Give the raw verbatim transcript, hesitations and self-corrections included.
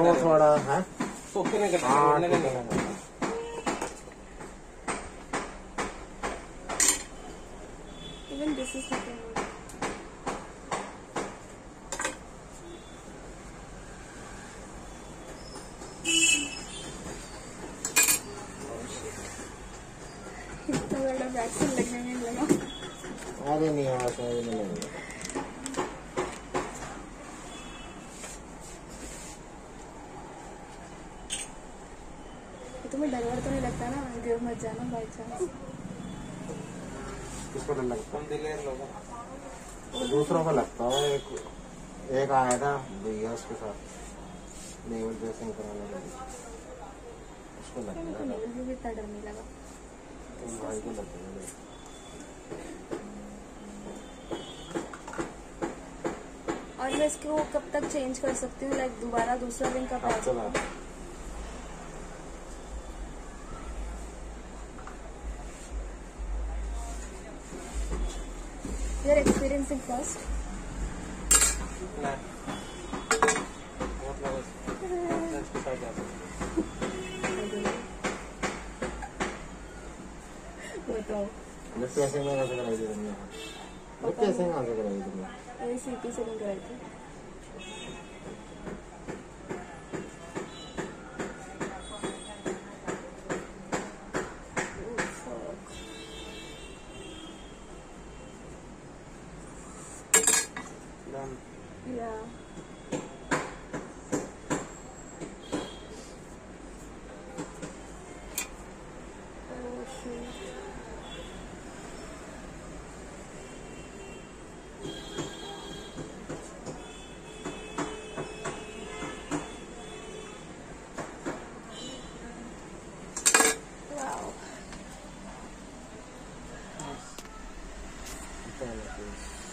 वो थोड़ा है सोखने का हाँ नहीं ठीक है। Even this is looking good. इतना बड़ा वैक्सीन लगने में लगा। अरे नहीं आवाज समझ में नहीं आएगा। तुम्हें डर वर तो नहीं लगता ना गिर मत जाना बाई चांस? किसको डर लगता तुम दिलेर लोगों है? दूसरों को लगता है। एक एक आया था भैया उसके साथ नेवल ड्रेसिंग कराने के लिए, उसको मेरे को लगता है नेवल भी इतना डर नहीं लगा। तुम भाई को लगता है। और मैं इसको कब तक चेंज कर सकती हूँ? लाइक दोबारा दूसरा दिन कब आ हफ्ते सकता बाद हूँ? You're experiencing first. ना बहुत लोग इसके साथ जाते बताओ। लिफ्ट कैसे में कैसे कराई थी तुमने? लिफ्ट कैसे कहाँ से कराई तुमने? मेरी सीपी से नहीं कराई थी। हैं Yeah. Oh shit. Wow. Nice.